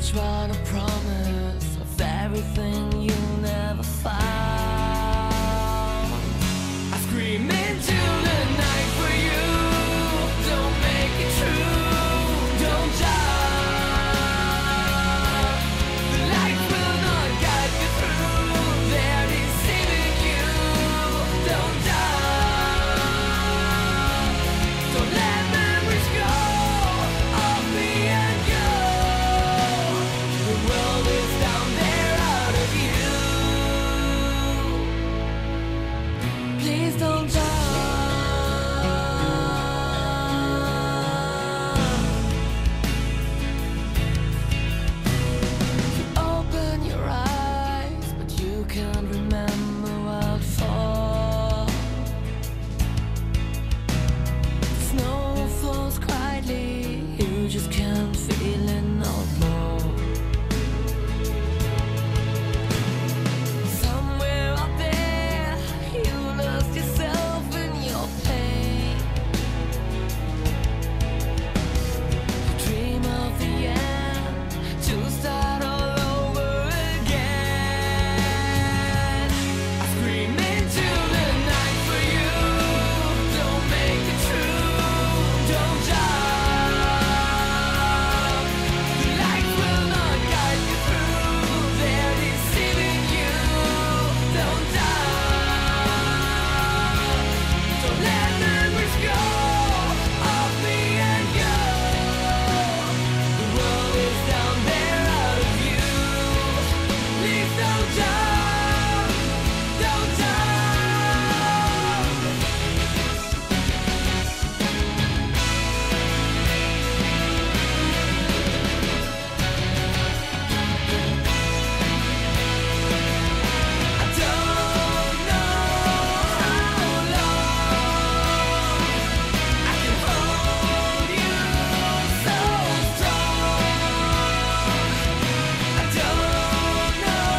each one a promise of everything you'll never find. I scream into the night for you. Don't make it true. Don't judge. The light will not guide you through. They're deceiving you. Don't judge. Don't let memories go of me and you. The world is down there out of you. Please don't judge. You open your eyes, but you can't remember what for. The snow falls quietly, you just can't feel it no more. Somewhere out there, you lost yourself in your pain. You dream of the end, to start all over again. I scream into the night for you. Don't make it true. Don't judge. The light will not guide you through. They're deceiving you. Don't judge. Don't let memories go of me and you. The world is down there out of you. Please don't judge. Don't judge. I don't know how long I can hold you so strong. I don't know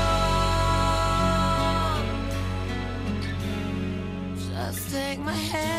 how long. Just take my hand.